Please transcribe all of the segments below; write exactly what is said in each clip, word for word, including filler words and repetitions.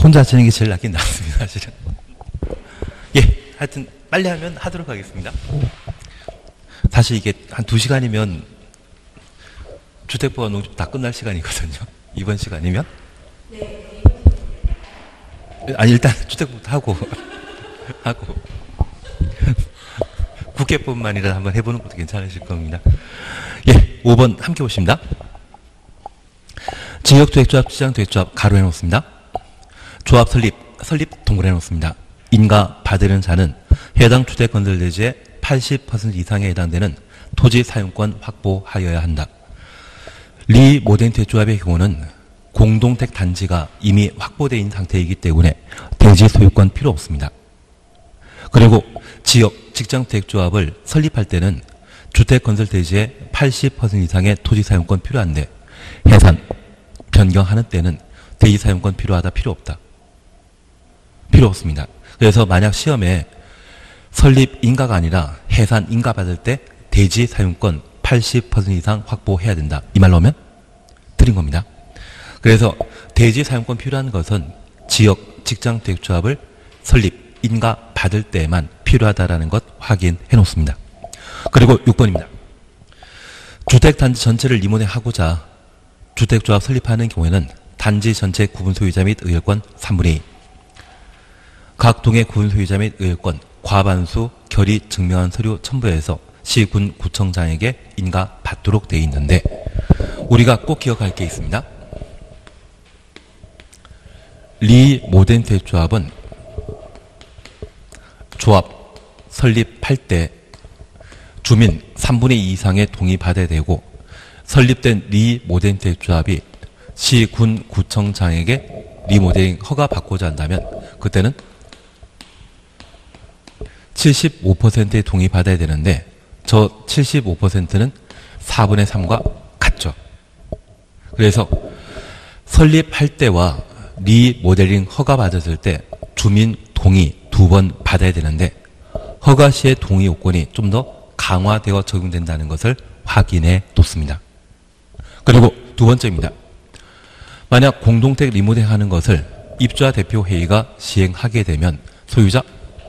혼자 하시는 게 제일 낫긴 낫습니다, 사실은. 예, 하여튼 빨리 하면 하도록 하겠습니다. 사실 이게 한 두 시간이면 주택보안 농집 다 끝날 시간이거든요. 이번 시간이면. 네. 아니, 일단 주택부터 하고, 하고. 국회법만이라 한번 해보는 것도 괜찮으실 겁니다. 예, 오 번 함께 보십니다. 지역주택조합, 시장주택조합 가로 해놓습니다. 조합 설립, 설립 동그래 놓습니다. 인가 받으는 자는 해당 주택건설대지의 팔십 퍼센트 이상에 해당되는 토지 사용권 확보하여야 한다. 리 모덴주택조합의 경우는 공동택 단지가 이미 확보되어 있는 상태이기 때문에 대지 소유권 필요 없습니다. 그리고 지역 직장주택조합을 설립할 때는 주택건설대지의 팔십 퍼센트 이상의 토지 사용권 필요한데 해산, 변경하는 때는 대지 사용권 필요하다, 필요 없다. 필요 없습니다. 그래서 만약 시험에 설립 인가가 아니라 해산 인가 받을 때 대지 사용권 팔십 퍼센트 이상 확보해야 된다. 이 말로 하면 드린 겁니다. 그래서 대지 사용권 필요한 것은 지역 직장주택조합을 설립 인가 받을 때만 필요하다라는 것 확인해 놓습니다. 그리고 육 번입니다. 주택단지 전체를 리모델하고자 주택조합 설립하는 경우에는 단지 전체 구분 소유자 및 의결권 삼분의 이, 각 동의 구분 소유자 및 의결권 과반수 결의 증명한 서류 첨부해서 시군 구청장에게 인가 받도록 되어 있는데 우리가 꼭 기억할 게 있습니다. 리 모덴주택조합은 조합 설립할 때 주민 삼분의 이 이상의 동의 받아야 되고 설립된 리 모덴주택조합이 시군 구청장에게 리모델링 허가 받고자 한다면 그때는 칠십오 퍼센트의 동의 받아야 되는데 저 칠십오 퍼센트는 사분의 삼과 같죠. 그래서 설립할 때와 리모델링 허가 받았을 때 주민 동의 두 번 받아야 되는데 허가 시의 동의 요건이 좀 더 강화되어 적용된다는 것을 확인해 놓습니다. 그리고 두 번째입니다. 만약 공동택 리모델링 하는 것을 입주자 대표회의가 시행하게 되면 소유자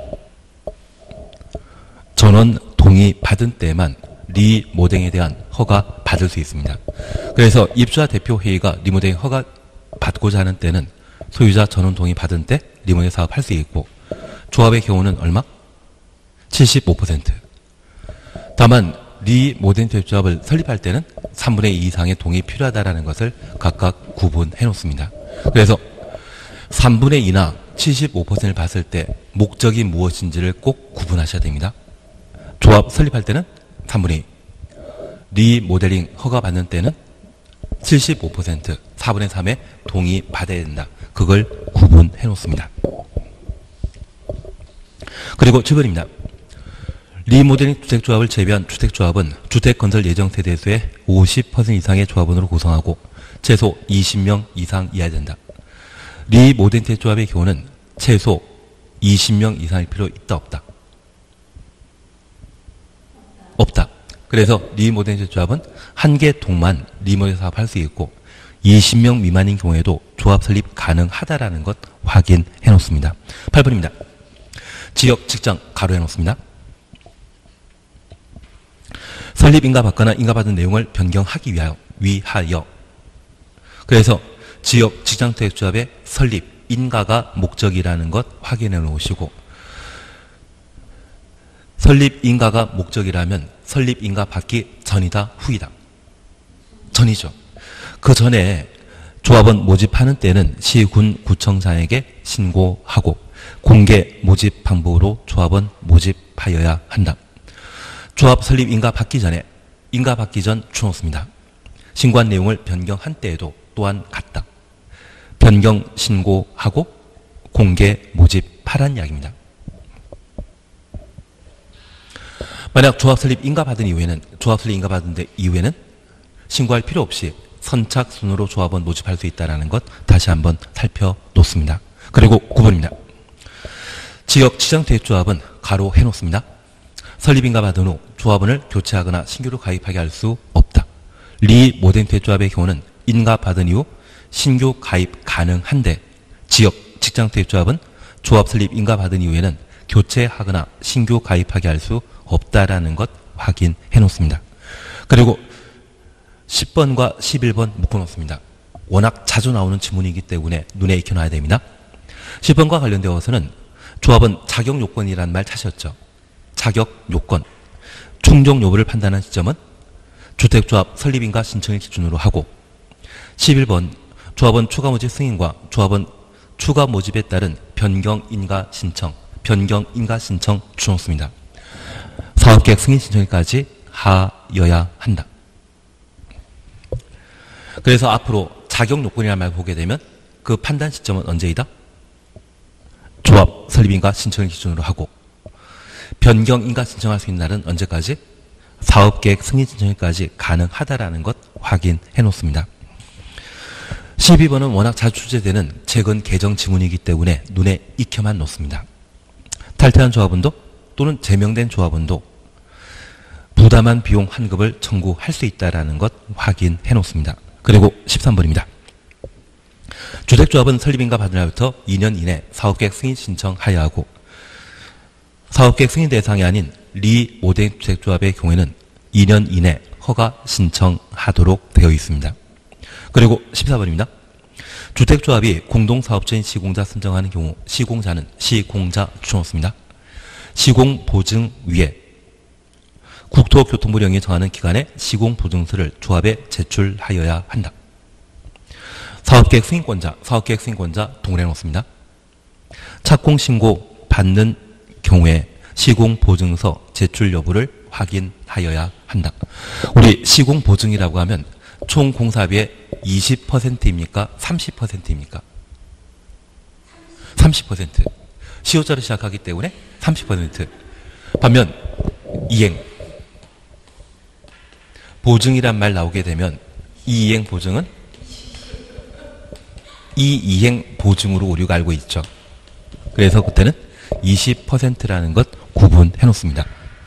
전원 동의 받은 때만 리모델링에 대한 허가 받을 수 있습니다. 그래서 입주자 대표회의가 리모델링 허가 받고자 하는 때는 소유자 전원 동의 받은 때 리모델링 사업 할 수 있고 조합의 경우는 얼마? 칠십오 퍼센트. 다만 리모덴주택조합을 설립할 때는 삼분의 이 이상의 동의 필요하다는 것을 각각 구분해 놓습니다. 그래서 삼분의 이나 칠십오 퍼센트를 봤을 때 목적이 무엇인지를 꼭 구분하셔야 됩니다. 조합 설립할 때는 삼분의 이, 리모델링 허가 받는 때는 칠십오 퍼센트, 사분의 삼의 동의 받아야 된다. 그걸 구분해 놓습니다. 그리고 칠 번입니다. 리모델링 주택조합을 제외한 주택조합은 주택건설 예정 세대수의 오십 퍼센트 이상의 조합원으로 구성하고 최소 이십 명 이상 이하야 된다. 리모델링 주택조합의 경우는 최소 이십 명 이상일 필요 있다, 없다? 없다. 그래서 리모델링 주택조합은 한 개 동만 리모델 사업 할 수 있고 이십 명 미만인 경우에도 조합 설립 가능하다라는 것 확인해 놓습니다. 팔 번입니다. 지역, 직장 가로 해놓습니다. 설립 인가 받거나 인가 받은 내용을 변경하기 위하여, 위하여. 그래서 지역, 직장주택조합의 설립 인가가 목적이라는 것 확인해 놓으시고 설립 인가가 목적이라면 설립 인가 받기 전이다, 후이다? 전이죠. 그 전에 조합원 모집하는 때는 시군 구청장에게 신고하고 공개 모집 방법으로 조합원 모집하여야 한다. 조합 설립 인가 받기 전에 인가 받기 전 주놓습니다. 신고한 내용을 변경한 때에도 또한 같다. 변경 신고하고 공개 모집하란 이야기입니다. 만약 조합 설립 인가 받은 이후에는 조합 설립 인가 받은 이후에는 신고할 필요 없이 선착순으로 조합원 모집할 수 있다는 것 다시 한번 살펴놓습니다. 그리고 구 번입니다. 지역 지정대조합은 가로 해놓습니다. 설립인가 받은 후 조합원을 교체하거나 신규로 가입하게 할 수 없다. 리 모덴 대조합의 경우는 인가 받은 이후 신규 가입 가능한데 지역 직장투입조합은 조합 설립 인가받은 이후에는 교체하거나 신규 가입하게 할 수 없다라는 것 확인해 놓습니다. 그리고 십 번과 십일 번 묶어놓습니다. 워낙 자주 나오는 지문이기 때문에 눈에 익혀놔야 됩니다. 십 번과 관련되어서는 조합은 자격 요건이라는 말 찾으셨죠. 자격 요건. 충족 여부를 판단하는 시점은 주택조합 설립인가 신청을 기준으로 하고, 십일 번 조합원 추가 모집 승인과 조합원 추가 모집에 따른 변경 인가 신청, 변경 인가 신청 주놓습니다. 사업계획 승인 신청일까지 하여야 한다. 그래서 앞으로 자격 요건이라는 말 보게 되면 그 판단 시점은 언제이다? 조합 설립인가 신청을 기준으로 하고, 변경 인가 신청할 수 있는 날은 언제까지? 사업계획 승인 신청일까지 가능하다라는 것 확인해 놓습니다. 십이 번은 워낙 자주 출제되는 최근 개정 지문이기 때문에 눈에 익혀만 놓습니다. 탈퇴한 조합원도 또는 제명된 조합원도 부담한 비용 환급을 청구할 수 있다는 것 확인해 놓습니다. 그리고 십삼 번입니다. 주택조합은 설립인가 받은 날부터 이 년 이내 사업계획 승인 신청하여야 하고, 사업계획 승인 대상이 아닌 리모델링 주택조합의 경우에는 이 년 이내 허가 신청하도록 되어 있습니다. 그리고 십사 번입니다. 주택조합이 공동사업자인 시공자 선정하는 경우 시공자는 시공자 주놓습니다. 시공보증 위에 국토교통부령이 정하는 기간에 시공보증서를 조합에 제출하여야 한다. 사업계획 승인권자, 사업계획 승인권자 동일해 놓습니다. 착공신고 받는 경우에 시공보증서 제출 여부를 확인하여야 한다. 우리 시공보증이라고 하면 총 공사비의 이십 퍼센트입니까? 삼십 퍼센트입니까? 삼십 퍼센트. 시효자로 시작하기 때문에 삼십 퍼센트. 반면 이행. 보증이란 말 나오게 되면 이 이행 보증은 이 이행 보증으로 우리가 알고 있죠. 그래서 그때는 이십 퍼센트라는 것 구분해 놓습니다.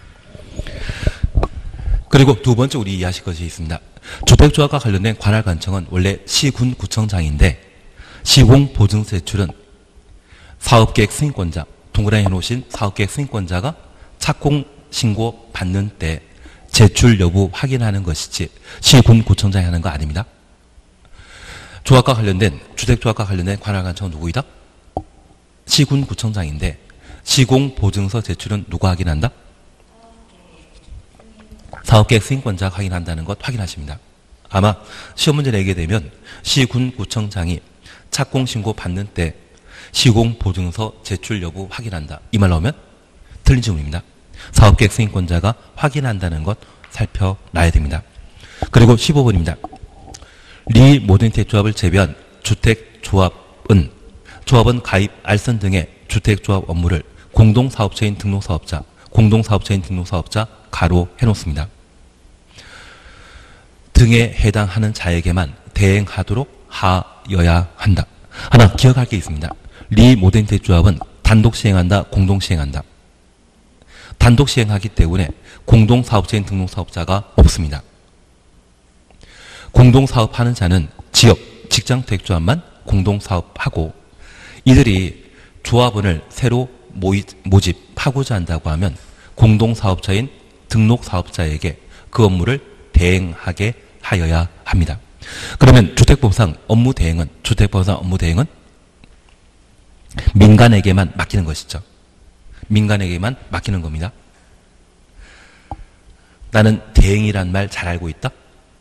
그리고 두 번째 우리 이해하실 것이 있습니다. 주택조합과 관련된 관할 관청은 원래 시군구청장인데 시공보증서 제출은 사업계획 승인권자, 동그라미 해놓으신 사업계획 승인권자가 착공신고 받는 때 제출 여부 확인하는 것이지 시군구청장이 하는 거 아닙니다. 조합과 관련된, 주택조합과 관련된 관할 관청은 누구이다? 시군구청장인데 시공보증서 제출은 누가 확인한다? 사업계획 승인권자가 확인한다는 것 확인하십니다. 아마 시험 문제 내게 되면 시군구청장이 착공신고 받는 때 시공보증서 제출 여부 확인한다. 이 말 나오면 틀린 질문입니다. 사업계획 승인권자가 확인한다는 것 살펴놔야 됩니다. 그리고 십오 번입니다. 리모델링 조합을 제외한 주택조합은 조합원 가입, 알선 등의 주택조합 업무를 공동사업체인 등록사업자, 공동사업체인 등록사업자 가로 해놓습니다. 등에 해당하는 자에게만 대행하도록 하여야 한다. 하나 기억할 게 있습니다. 리모델링 조합은 단독 시행한다, 공동 시행한다. 단독 시행하기 때문에 공동사업체인 등록사업자가 없습니다. 공동사업하는 자는 지역, 직장 택조합만 공동사업하고, 이들이 조합원을 새로 모이, 모집하고자 한다고 하면 공동사업자인 등록사업자에게 그 업무를 대행하게 하여야 합니다. 그러면 주택법상 업무 대행은, 주택법상 업무 대행은 민간에게만 맡기는 것이죠. 민간에게만 맡기는 겁니다. 나는 대행이란 말 잘 알고 있다?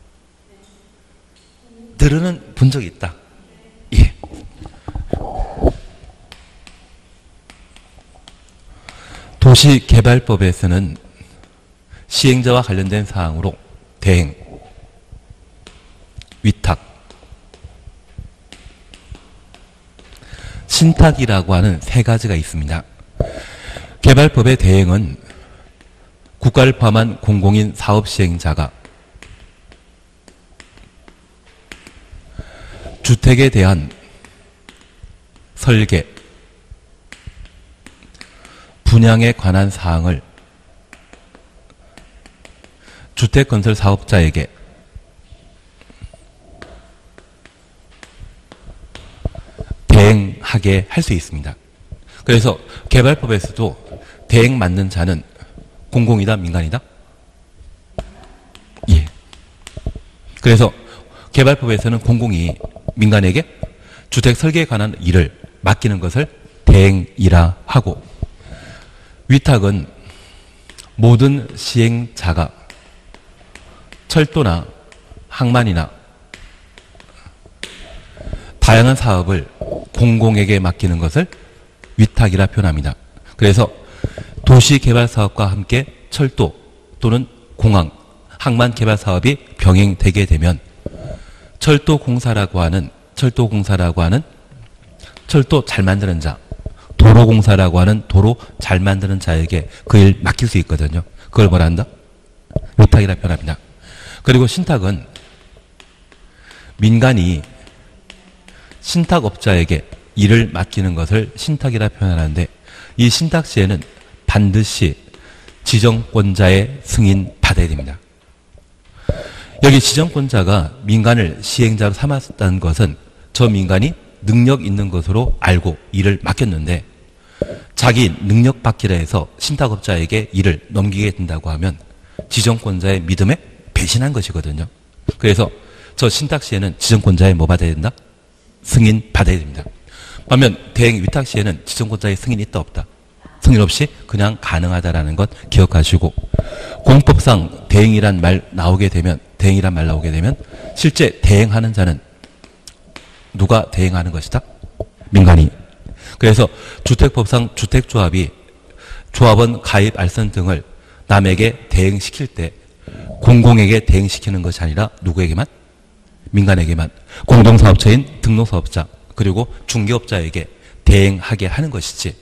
들으는 본 적이 있다. 예. 도시개발법에서는 시행자와 관련된 사항으로 대행, 위탁, 신탁이라고 하는 세 가지가 있습니다. 개발법의 대행은 국가를 포함한 공공인 사업 시행자가 주택에 대한 설계, 분양에 관한 사항을 주택건설 사업자에게 대행하는 대행하게 할 수 있습니다. 그래서 개발법에서도 대행 맡는 자는 공공이다, 민간이다? 예. 그래서 개발법에서는 공공이 민간에게 주택 설계에 관한 일을 맡기는 것을 대행이라 하고, 위탁은 모든 시행자가 철도나 항만이나 다양한 사업을 공공에게 맡기는 것을 위탁이라 표현합니다. 그래서 도시개발사업과 함께 철도 또는 공항, 항만 개발 사업이 병행되게 되면 철도공사라고 하는 철도공사라고 하는 철도 잘 만드는 자, 도로공사라고 하는 도로 잘 만드는 자에게 그 일 맡길 수 있거든요. 그걸 뭐라 한다? 위탁이라 표현합니다. 그리고 신탁은 민간이 신탁업자에게 일을 맡기는 것을 신탁이라 표현하는데, 이 신탁 시에는 반드시 지정권자의 승인 받아야 됩니다. 여기 지정권자가 민간을 시행자로 삼았다는 것은 저 민간이 능력 있는 것으로 알고 일을 맡겼는데, 자기 능력 받기라 해서 신탁업자에게 일을 넘기게 된다고 하면 지정권자의 믿음에 배신한 것이거든요. 그래서 저 신탁 시에는 지정권자의 뭐 받아야 된다? 승인 받아야 됩니다. 반면 대행 위탁 시에는 지정권자의 승인이 있다 없다? 승인 없이 그냥 가능하다라는 것 기억하시고, 공법상 대행이란 말 나오게 되면 대행이란 말 나오게 되면 실제 대행하는 자는 누가 대행하는 것이다? 민간이. 그래서 주택법상 주택조합이 조합원 가입 알선 등을 남에게 대행시킬 때 공공에게 대행시키는 것이 아니라 누구에게만? 민간에게만, 공동사업체인 등록사업자 그리고 중개업자에게 대행하게 하는 것이지,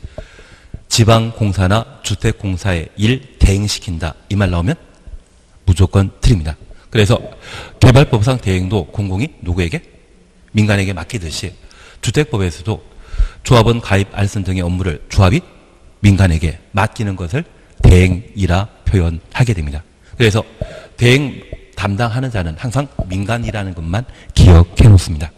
지방공사나 주택공사의 일 대행시킨다 이 말 나오면 무조건 틀립니다. 그래서 개발법상 대행도 공공이 누구에게? 민간에게 맡기듯이 주택법에서도 조합원 가입 알선 등의 업무를 조합이 민간에게 맡기는 것을 대행이라 표현하게 됩니다. 그래서 대행 담당하는 자는 항상 민간이라는 것만 기억해 놓습니다.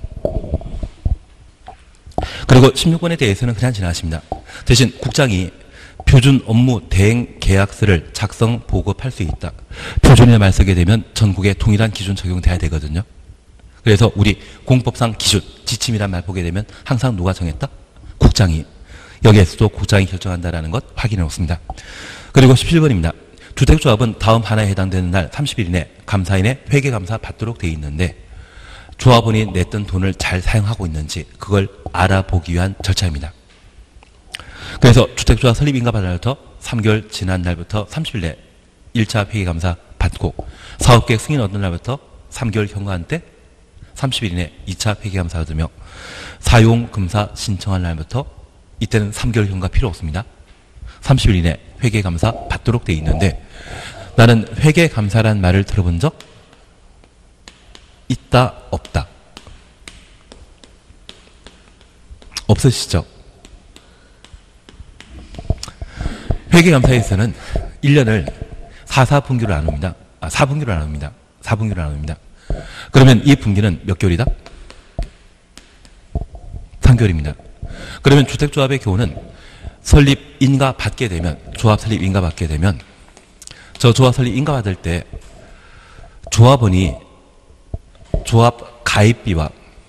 그리고 십육 번에 대해서는 그냥 지나가십니다. 대신 국장이 표준 업무 대행 계약서를 작성 보급할 수 있다. 표준에 말 쓰게 되면 전국에 동일한 기준 적용돼야 되거든요. 그래서 우리 공법상 기준, 지침이란 말 보게 되면 항상 누가 정했다? 국장이. 여기에서도 국장이 결정한다는 것 확인해 놓습니다. 그리고 십칠 번입니다. 주택조합은 다음 하나에 해당되는 날 삼십 일 이내 감사인의 회계감사 받도록 되어 있는데, 조합원이 냈던 돈을 잘 사용하고 있는지 그걸 알아보기 위한 절차입니다. 그래서 주택조합 설립인가 받은 날부터 삼 개월 지난 날부터 삼십 일 내 일 차 회계감사 받고, 사업계획 승인 얻은 날부터 삼 개월 경과한 때 삼십 일 이내 이 차 회계감사 받으며, 사용금사 신청한 날부터 이때는 삼 개월 경과 필요 없습니다. 삼십 일 이내 회계감사 받도록 되어 있는데, 나는 회계감사란 말을 들어본 적 있다 없다? 없으시죠? 회계감사에서는 일 년을 사 사 분기로 나눕니다. 아, 사 분기로 나눕니다. 사 분기로 나눕니다. 그러면 이 분기는 몇 개월이다? 삼 개월입니다. 그러면 주택조합의 경우는 설립 인가 받게 되면, 조합 설립 인가 받게 되면, 저 조합 설립 인가 받을 때 조합원이 조합 가입비와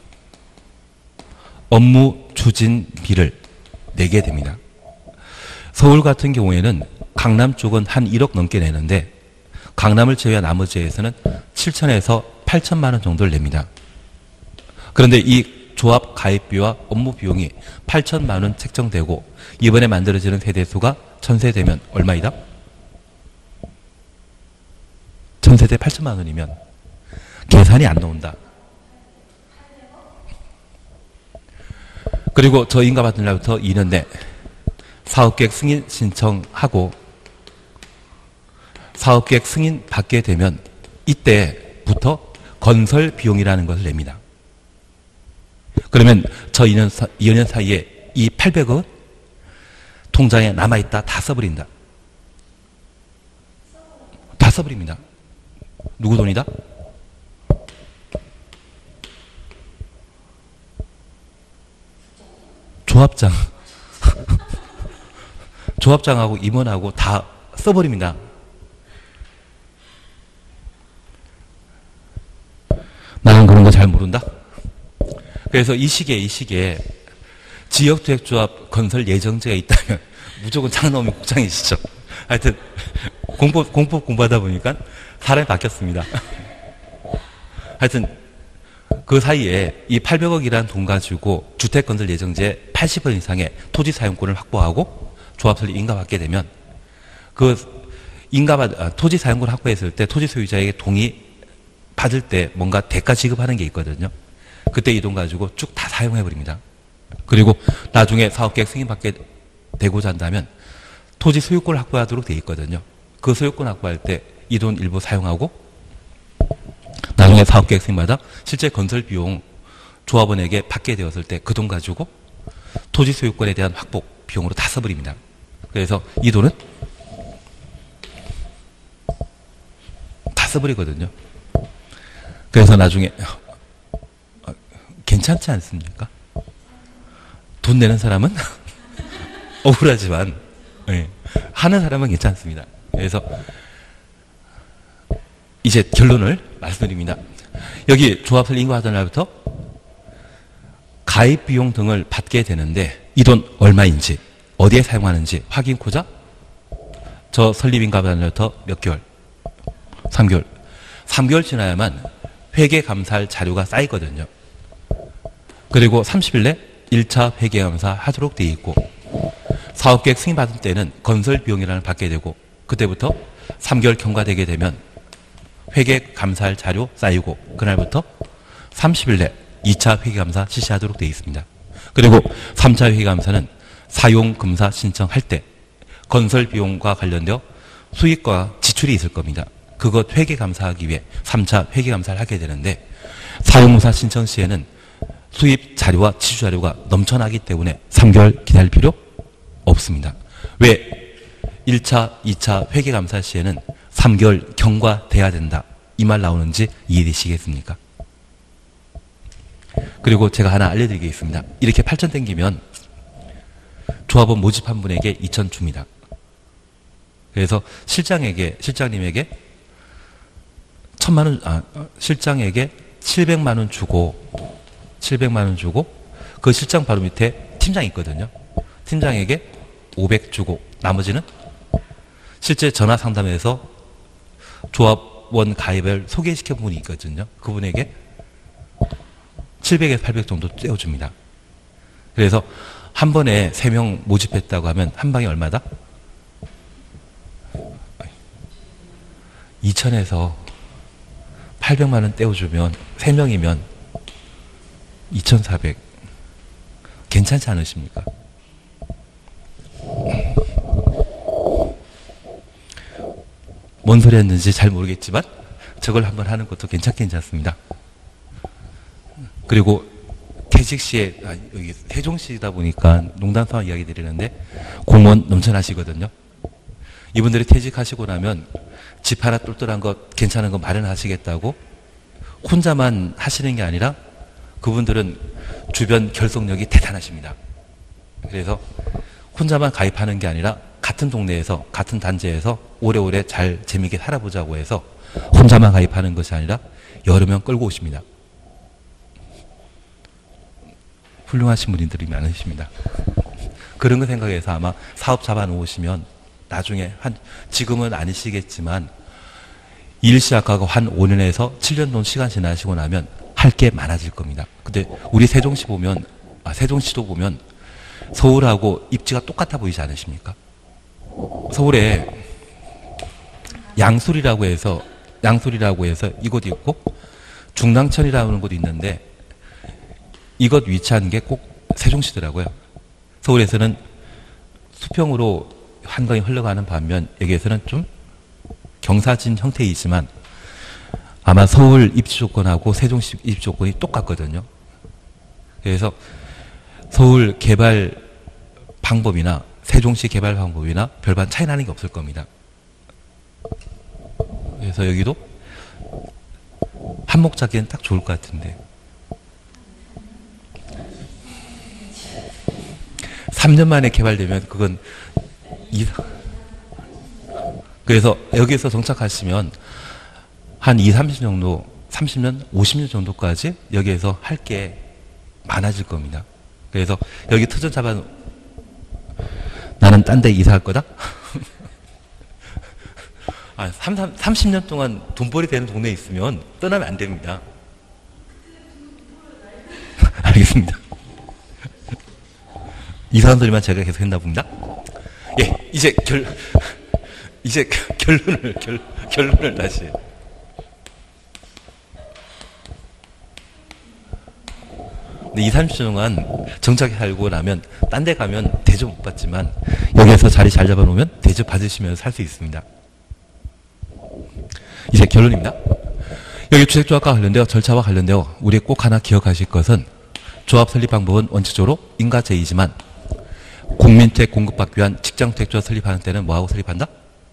업무 추진비를 내게 됩니다. 서울 같은 경우에는 강남 쪽은 한 일억 넘게 내는데, 강남을 제외한 나머지에서는 칠천에서 팔천만 원 정도를 냅니다. 그런데 이 조합 가입비와 업무 비용이 팔천만 원 책정되고 이번에 만들어지는 세대수가 천세대면 얼마이다? 천세대 팔천만 원이면 계산이 안 나온다. 그리고 저 인가 받은 날부터 이 년 내 사업계획 승인 신청하고 사업계획 승인 받게 되면 이때부터 건설 비용이라는 것을 냅니다. 그러면 저 이 년, 이 년 사이에 이 팔백억은 통장에 남아있다 다 써버린다. 다 써버립니다. 누구 돈이다? 조합장, 조합장하고 임원하고 다 써버립니다. 나는 그런 거 잘 모른다? 그래서 이 시기에, 이 시기에 지역주택조합 건설 예정지가 있다면 무조건 장로면 국장이시죠. 하여튼, 공법, 공법 공부하다 보니까 사람이 바뀌었습니다. 하여튼, 그 사이에 이 팔백억이라는 돈 가지고 주택건설 예정지의 팔십 퍼센트 이상의 토지 사용권을 확보하고 조합 설립 인가받게 되면 그 인가받, 아, 토지 사용권을 확보했을 때 토지 소유자에게 동의 받을 때 뭔가 대가 지급하는 게 있거든요. 그때 이 돈 가지고 쭉 다 사용해버립니다. 그리고 나중에 사업계획 승인받게 되고자 한다면 토지 소유권을 확보하도록 되어 있거든요. 그 소유권 확보할 때 이 돈 일부 사용하고 나중에 사업계획 승인받아 실제 건설 비용 조합원에게 받게 되었을 때 그 돈 가지고 토지 소유권에 대한 확보 비용으로 다 써버립니다. 그래서 이 돈은 다 써버리거든요. 그래서 나중에 어, 괜찮지 않습니까? 돈 내는 사람은 억울하지만 네, 하는 사람은 괜찮습니다. 그래서 이제 결론을 말씀드립니다. 여기 조합설 인가하던 날부터 가입 비용 등을 받게 되는데 이 돈 얼마인지 어디에 사용하는지 확인코자 저 설립 인가하던 날부터 몇 개월? 삼 개월. 삼 개월 지나야만 회계 감사할 자료가 쌓이거든요. 그리고 삼십 일 내 일 차 회계 감사 하도록 되어 있고 사업계획 승인 받을 때는 건설 비용이라는 걸 받게 되고 그때부터 삼 개월 경과되게 되면 회계 감사할 자료 쌓이고 그날부터 삼십 일 내 이 차 회계 감사 실시하도록 되어 있습니다. 그리고 삼 차 회계 감사는 사용 검사 신청할 때 건설 비용과 관련되어 수익과 지출이 있을 겁니다. 그것 회계 감사하기 위해 삼 차 회계 감사를 하게 되는데 사용검사 신청 시에는 수입 자료와 지출 자료가 넘쳐나기 때문에 삼 개월 기다릴 필요 없습니다. 왜 일 차, 이 차 회계 감사 시에는 삼 개월 경과돼야 된다. 이 말 나오는지 이해되시겠습니까? 그리고 제가 하나 알려드리겠습니다. 이렇게 팔천 땡기면 조합원 모집한 분에게 이천 줍니다. 그래서 실장에게, 실장님에게 천만 원, 아, 실장에게 칠백만 원 주고, 칠백만 원 주고, 그 실장 바로 밑에 팀장이 있거든요. 팀장에게 오백 주고, 나머지는 실제 전화 상담에서 조합원 가입을 소개시켜 본 분이 있거든요. 그분에게 칠백에서 팔백 정도 떼어줍니다. 그래서 한 번에 세 명 모집했다고 하면 한 방에 얼마다? 이천에서 팔백만 원 떼어주면 세 명이면 이천사백. 괜찮지 않으십니까? 뭔 소리 했는지 잘 모르겠지만 저걸 한번 하는 것도 괜찮긴 괜찮습니다. 그리고 퇴직 시에, 아, 여기 세종시다 보니까 농담 삼아 이야기 드리는데 공무원 넘쳐나시거든요. 이분들이 퇴직하시고 나면 집 하나 똘똘한 거 괜찮은 거 마련하시겠다고 혼자만 하시는 게 아니라 그분들은 주변 결속력이 대단하십니다. 그래서 혼자만 가입하는 게 아니라 같은 동네에서 같은 단지에서 오래오래 잘 재미있게 살아보자고 해서 혼자만 가입하는 것이 아니라 여러 명 끌고 오십니다. 훌륭하신 분들이 많으십니다. 그런 거 생각해서 아마 사업 잡아놓으시면 나중에 한 지금은 아니시겠지만 일 시작하고 한 오 년에서 칠 년 정도 시간 지나시고 나면 할 게 많아질 겁니다. 근데 우리 세종시 보면 아, 세종시도 보면 서울하고 입지가 똑같아 보이지 않으십니까? 서울에 양수리라고 해서 양수리라고 해서 이곳이 있고 중랑천이라는 곳이 있는데 이것 위치한 게 꼭 세종시더라고요. 서울에서는 수평으로 한강이 흘러가는 반면 여기에서는 좀 경사진 형태이지만 아마 서울 입지 조건하고 세종시 입지 조건이 똑같거든요. 그래서 서울 개발 방법이나 세종시 개발 방법이나 별반 차이 나는 게 없을 겁니다. 그래서 여기도 한몫 잡기엔 딱 좋을 것 같은데. 삼 년 만에 개발되면 그건 이 그래서 여기에서 정착하시면 한 이십, 삼십 정도, 삼십 년, 오십 년 정도까지 여기에서 할 게 많아질 겁니다. 그래서 여기 터전 잡아 나는 딴 데 이사할 거다? 아, 삼십 년 동안 돈벌이 되는 동네에 있으면 떠나면 안 됩니다. 알겠습니다. 이 사람들만 제가 계속 했나 봅니다. 예, 이제 결, 이제 결론을, 결, 결론을 다시. 근데 이십, 삼십 년 동안 정착해 살고 나면 딴 데 가면 대접 못 받지만 여기에서 자리 잘 잡아놓으면 대접 받으시면서 살 수 있습니다. 이제 결론입니다. 여기 주택조합과 관련되어 절차와 관련되어 우리 꼭 하나 기억하실 것은 조합 설립 방법은 원칙적으로 인가제이지만 국민주택 공급받기 위한 직장주택조합 설립하는 때는 뭐하고 설립한다?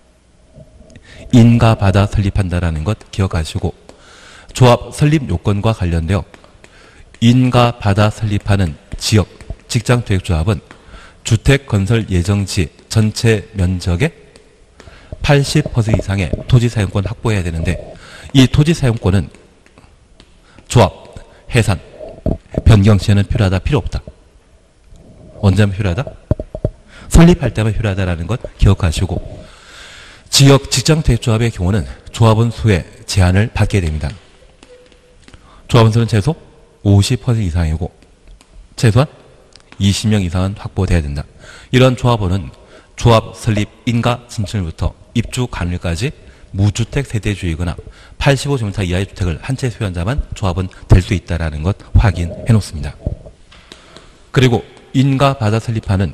인가받아 설립한다라는 것 기억하시고 조합 설립 요건과 관련되어 인가받아 설립하는 지역 직장주택조합은 주택건설 예정지 전체 면적의 팔십 퍼센트 이상의 토지 사용권 확보해야 되는데 이 토지 사용권은 조합, 해산, 변경 시에는 필요하다, 필요 없다. 언제면 필요하다? 설립할 때만 필요하다라는 것 기억하시고 지역 직장주택조합의 경우는 조합원 수의 제한을 받게 됩니다. 조합원 수는 최소 오십 퍼센트 이상이고 최소한 이십 명 이상은 확보돼야 된다. 이런 조합원은 조합 설립 인가 신청일부터 입주 간일까지 무주택 세대주이거나 팔십오 제곱미터 이하의 주택을 한 채 소유한 자만 조합은 될 수 있다는 것 확인해 놓습니다. 그리고 인가 받아 설립하는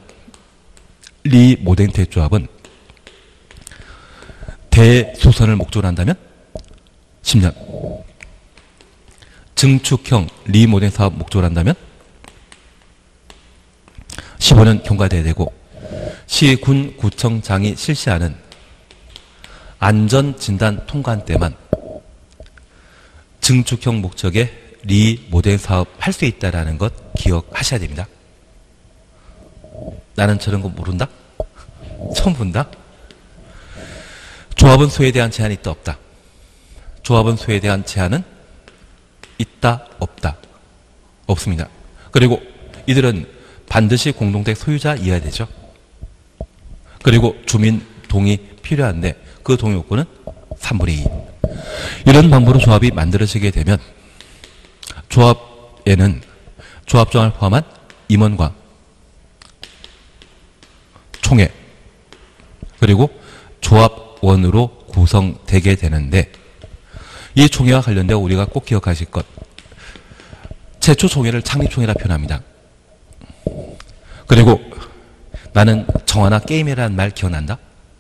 리모델링 조합은 대수선을 목적으로 한다면 십 년, 증축형 리모델링 사업 목적으로 한다면 십오 년 경과돼야 되고 시, 군, 구청장이 실시하는 안전진단 통과한 때만 증축형 목적의 리모델링 사업 할 수 있다는 것 기억하셔야 됩니다. 나는 저런 거 모른다? 처음 본다? 조합원 수에 대한 제한이 있다 없다? 조합원 수에 대한 제한은 있다 없다? 없습니다. 그리고 이들은 반드시 공동택 소유자이어야 되죠. 그리고 주민 동의 필요한데 그 동의 요건은 삼분의 이. 이런 방법으로 조합이 만들어지게 되면 조합에는 조합장을 포함한 임원과 총회 그리고 조합원으로 구성되게 되는데 이 총회와 관련되어 우리가 꼭 기억하실 것 최초 총회를 창립총회라 표현합니다. 그리고 나는 정화나 게임이라는 말 기억난다?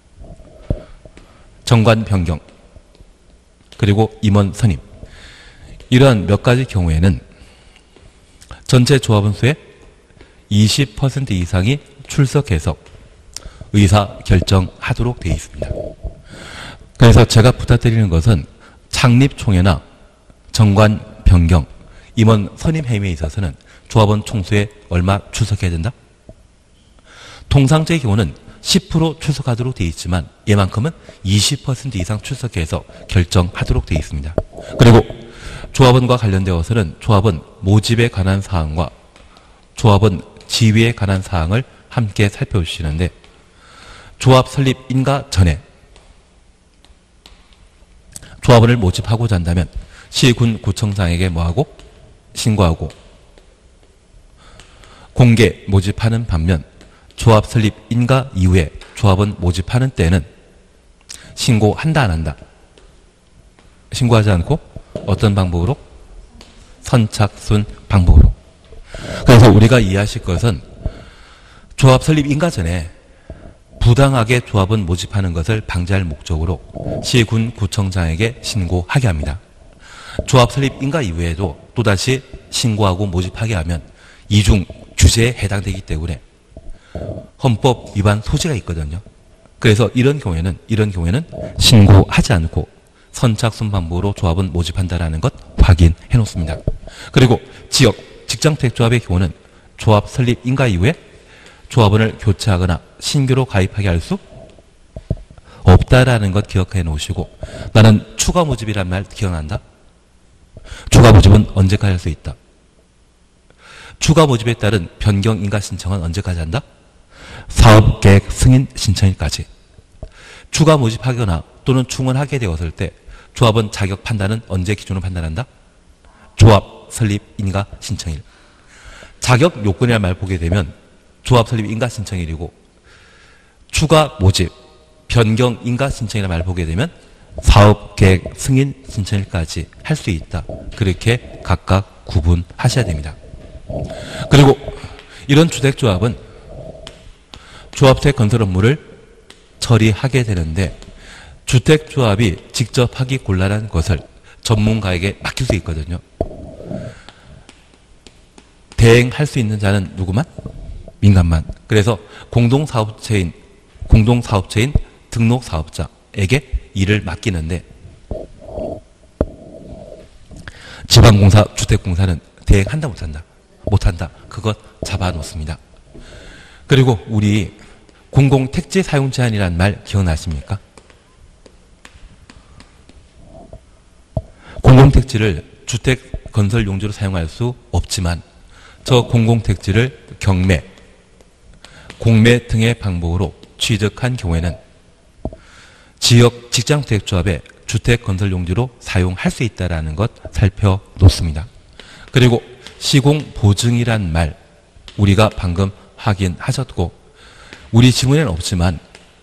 정관 변경 그리고 임원 선임 이러한 몇 가지 경우에는 전체 조합원 수의 이십 퍼센트 이상이 출석해서 의사 결정하도록 되어 있습니다. 그래서 제가 부탁드리는 것은 창립총회나 정관 변경, 임원 선임 회의에 있어서는 조합원 총수에 얼마 출석해야 된다? 통상적인 경우는 십 퍼센트 출석하도록 되어 있지만 얘만큼은 이십 퍼센트 이상 출석해서 결정하도록 되어 있습니다. 그리고 조합원과 관련되어서는 조합원 모집에 관한 사항과 조합원 지위에 관한 사항을 함께 살펴주시는데 조합 설립 인가 전에 조합원을 모집하고자 한다면 시, 군, 구청장에게 뭐하고? 신고하고 공개 모집하는 반면 조합 설립 인가 이후에 조합원 모집하는 때는 신고한다 안 한다? 신고하지 않고 어떤 방법으로? 선착순 방법으로. 그래서 우리가 이해하실 것은 조합 설립 인가 전에 부당하게 조합원 모집하는 것을 방지할 목적으로 시, 군, 구청장에게 신고하게 합니다. 조합 설립 인가 이후에도 또다시 신고하고 모집하게 하면 이중 규제에 해당되기 때문에 헌법 위반 소지가 있거든요. 그래서 이런 경우에는 이런 경우에는 신고하지 않고 선착순 방법으로 조합은 모집한다라는 것 확인해 놓습니다. 그리고 지역 직장주택조합의 경우는 조합 설립 인가 이후에 조합원을 교체하거나 신규로 가입하게 할 수 없다라는 것 기억해 놓으시고, 나는 추가 모집이란 말 기억난다? 추가 모집은 언제까지 할 수 있다? 추가 모집에 따른 변경 인가 신청은 언제까지 한다? 사업계획 승인 신청일까지. 추가 모집하거나 또는 충원하게 되었을 때 조합원 자격 판단은 언제 기준으로 판단한다? 조합 설립 인가 신청일. 자격 요건이라는 말 보게 되면 조합 설립 인가 신청일이고, 추가 모집, 변경 인가 신청이라는 말 보게 되면 사업계획 승인 신청일까지 할 수 있다. 그렇게 각각 구분하셔야 됩니다. 그리고 이런 주택조합은 조합체 건설 업무를 처리하게 되는데, 주택조합이 직접 하기 곤란한 것을 전문가에게 맡길 수 있거든요. 대행할 수 있는 자는 누구만? 민간만. 그래서 공동사업체인, 공동사업체인 등록사업자에게 일을 맡기는데, 지방공사, 주택공사는 대행한다 못한다? 못한다. 그것 잡아놓습니다. 그리고 우리 공공택지 사용 제한이라는 말 기억나십니까? 공공택지를 주택 건설 용지로 사용할 수 없지만 저 공공택지를 경매, 공매 등의 방법으로 취득한 경우에는 지역 직장주택조합의 주택 건설 용지로 사용할 수 있다는 것 살펴놓습니다. 그리고 시공보증이란 말 우리가 방금 확인하셨고, 우리 지문에는 없지만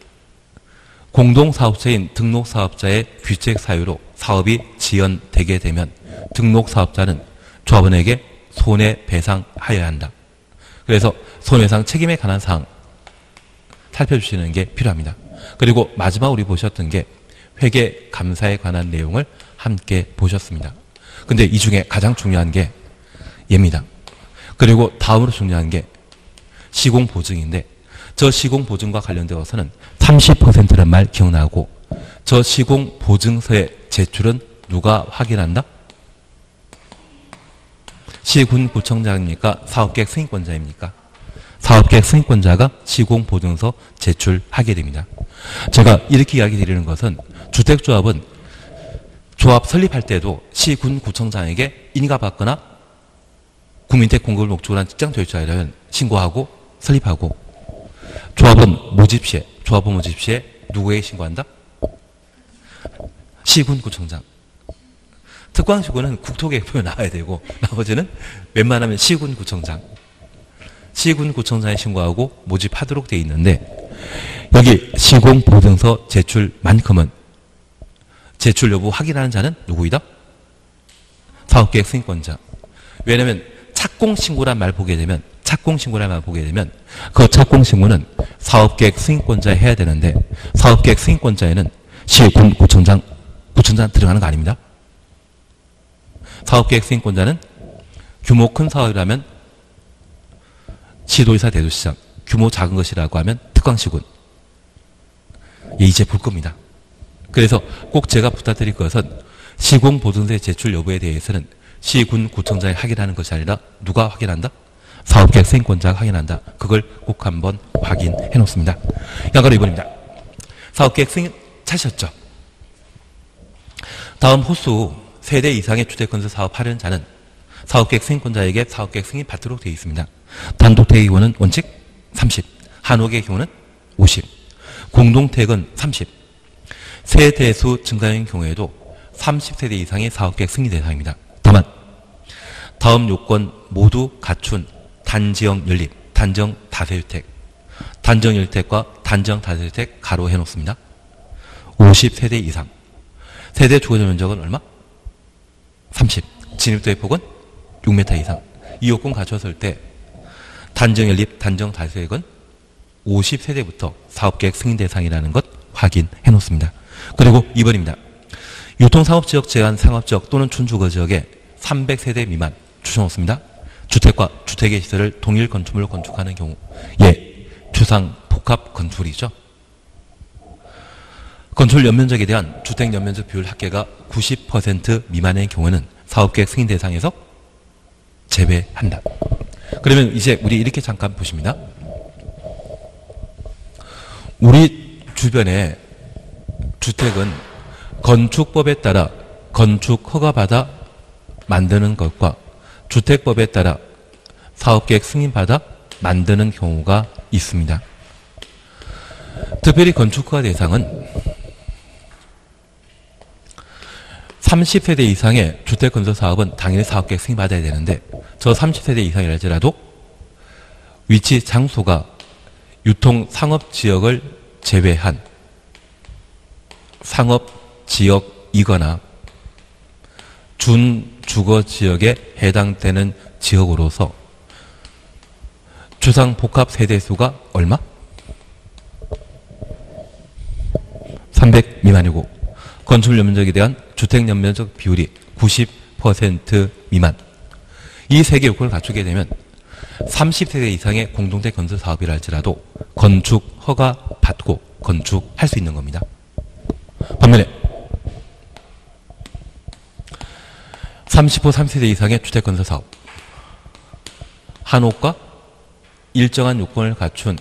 공동사업체인 등록사업자의 귀책 사유로 사업이 지연되게 되면 등록사업자는 조합원에게 손해배상하여야 한다. 그래서 손해배상 책임에 관한 사항 살펴주시는 게 필요합니다. 그리고 마지막 우리 보셨던 게 회계 감사에 관한 내용을 함께 보셨습니다. 근데 이 중에 가장 중요한 게 얘입니다. 그리고 다음으로 중요한 게 시공보증인데, 저 시공보증과 관련되어서는 삼십 퍼센트란 말 기억나고, 저 시공보증서의 제출은 누가 확인한다? 시군구청장입니까? 사업계획 승인권자입니까? 사업계획 승인권자가 시공보증서 제출하게 됩니다. 제가 이렇게 이야기 드리는 것은, 주택조합은 조합 설립할 때도 시군구청장에게 인가받거나 국민택 공급을 목적으로 한 직장조합자라면 신고하고 설립하고, 조합원 모집 시에, 조합원 모집 시에 누구에게 신고한다? 시군구청장. 특광시군은 국토계획표에 나와야 되고, 나머지는 웬만하면 시군구청장. 시군구청장에 신고하고 모집하도록 되어 있는데, 여기 시공보증서 제출만큼은 제출 여부 확인하는 자는 누구이다? 사업계획 승인권자. 왜냐하면 착공신고란 말 보게 되면, 착공신고란 말 보게 되면 그 착공신고는 사업계획 승인권자에 해야 되는데, 사업계획 승인권자에는 시군구청장, 구청장 들어가는 거 아닙니다. 사업계획 승인권자는 규모 큰 사업이라면 시도지사, 대도시장, 규모 작은 것이라고 하면 특광시군. 예, 이제 볼 겁니다. 그래서 꼭 제가 부탁드릴 것은 시공보증서의 제출 여부에 대해서는 시군구청장이 확인하는 것이 아니라 누가 확인한다? 사업계획 승인권자가 확인한다. 그걸 꼭 한번 확인해 놓습니다. 양가로 이 번입니다. 사업계획 승인 찾으셨죠? 다음 호수 세대 이상의 주택건설 사업하려는 자는 사업계획 승인권자에게 사업계획 승인 받도록 되어 있습니다. 단독택의 경우는 원칙 삼십, 한옥의 경우는 오십, 공동택은 삼십, 세대수 증가인 경우에도 삼십 세대 이상의 사업계획 승인 대상입니다. 다만 다음 요건 모두 갖춘 단지형 연립, 단정 다세주택, 단정 일택과 단정 다세주택 가로 해놓습니다. 오십 세대 이상. 세대 주거적 면적은 얼마? 삼십. 진입도의 폭은 육 미터 이상. 이 요건 갖췄을 때 단정 연립, 단정 다세주택은 오십 세대부터 사업계획 승인 대상이라는 것 확인해 놓습니다. 그리고 이 번입니다. 유통상업지역 제한 상업지역 또는 준주거지역에 삼백 세대 미만 주셔놓습니다. 주택과 주택의 시설을 동일 건축물로 건축하는 경우, 예, 주상 복합 건축이죠. 건축 연면적에 대한 주택 연면적 비율 합계가 구십 퍼센트 미만의 경우는 사업계획 승인 대상에서 제외한다. 그러면 이제 우리 이렇게 잠깐 보십니다. 우리 주변에 주택은 건축법에 따라 건축 허가받아 만드는 것과 주택법에 따라 사업계획 승인받아 만드는 경우가 있습니다. 특별히 건축허가 대상은 삼십 세대 이상의 주택건설 사업은 당연히 사업계획 승인받아야 되는데 저 삼십 세대 이상이랄지라도 위치 장소가 유통 상업지역을 제외한 상업지역이거나 준주거지역에 해당되는 지역으로서 주상복합 세대수가 얼마? 삼백 미만이고 건축물 연면적에 대한 주택 연면적 비율이 구십 퍼센트 미만. 이 세 개 요건을 갖추게 되면 삼십 세대 이상의 공동체 건설 사업이라 할지라도 건축 허가 받고 건축할 수 있는 겁니다. 반면에 삼십 호 삼십 세대 이상의 주택 건설 사업, 한옥과 일정한 요건을 갖춘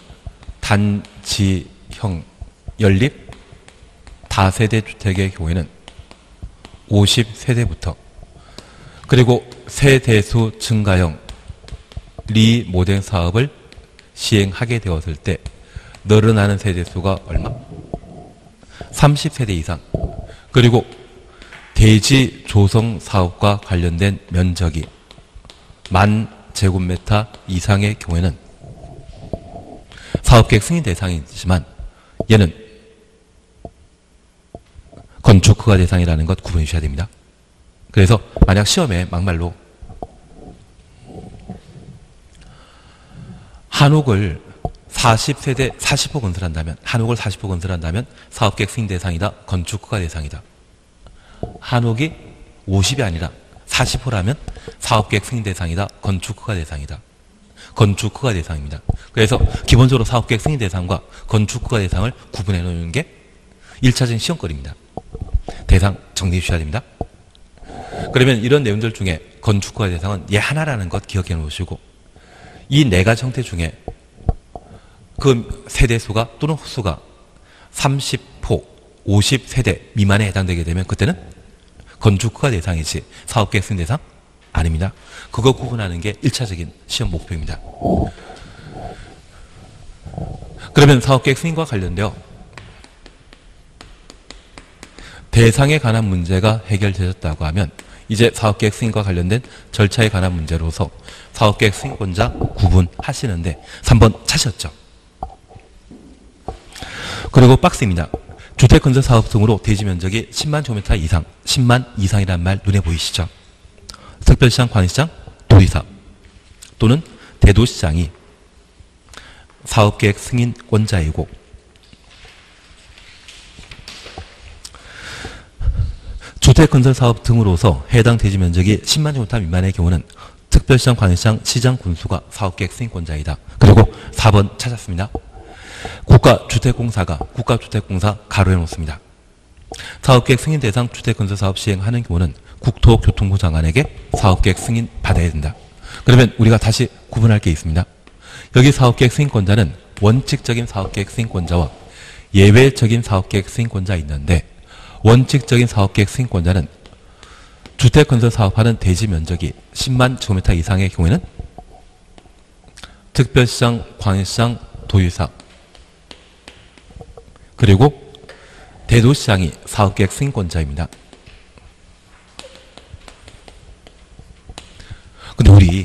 단지형 연립 다세대 주택의 경우에는 오십 세대부터 그리고 세대수 증가형 리모델 사업을 시행하게 되었을 때 늘어나는 세대수가 얼마? 삼십 세대 이상. 그리고 대지 조성 사업과 관련된 면적이 만 제곱미터 이상의 경우에는 사업계획 승인 대상이지만 얘는 건축허가 대상이라는 것 구분해 주셔야 됩니다. 그래서 만약 시험에 막말로 한옥을 사십 세대 사십 호 건설한다면 한옥을 사십 호 건설한다면 사업계획 승인 대상이다. 건축허가 대상이다. 한옥이 오십이 아니라 사십 호라면 사업계획 승인 대상이다. 건축허가 대상이다. 건축허가 대상입니다. 그래서 기본적으로 사업계획 승인 대상과 건축허가 대상을 구분해 놓는 게 일 차적인 시험거리입니다. 대상 정리해 주셔야 됩니다. 그러면 이런 내용들 중에 건축허가 대상은 얘 하나라는 것 기억해 놓으시고 이 네 가지 형태 중에 그 세대수가 또는 호수가 삼십 호, 오십 세대 미만에 해당되게 되면 그때는 건축허가 대상이지 사업계획 승인 대상 아닙니다. 그거 구분하는 게 일 차적인 시험 목표입니다. 그러면 사업계획 승인과 관련되어 대상에 관한 문제가 해결되었다고 하면 이제 사업계획 승인과 관련된 절차에 관한 문제로서 사업계획 승인권자 구분하시는데 삼 번 차셨죠. 그리고 박스입니다. 주택건설 사업 등으로 대지면적이 십만 제곱미터 이상, 십만 이상이란 말 눈에 보이시죠? 특별시장, 관시장, 도지사 또는 대도시장이 사업계획 승인권자이고 주택건설 사업 등으로서 해당 대지면적이 십만 제곱미터 미만의 경우는 특별시장, 관시장, 시장, 군수가 사업계획 승인권자이다. 그리고 사 번 찾았습니다. 국가주택공사가 국가주택공사 가로해 놓습니다. 사업계획 승인 대상 주택건설 사업 시행하는 경우는 국토교통부 장관에게 사업계획 승인 받아야 된다. 그러면 우리가 다시 구분할 게 있습니다. 여기 사업계획 승인권자는 원칙적인 사업계획 승인권자와 예외적인 사업계획 승인권자 있는데 원칙적인 사업계획 승인권자는 주택건설 사업하는 대지 면적이 십만 제곱미터 이상의 경우에는 특별시장, 관시장, 도지사 그리고 대도시장이 사업계획 승인권자입니다. 근데 우리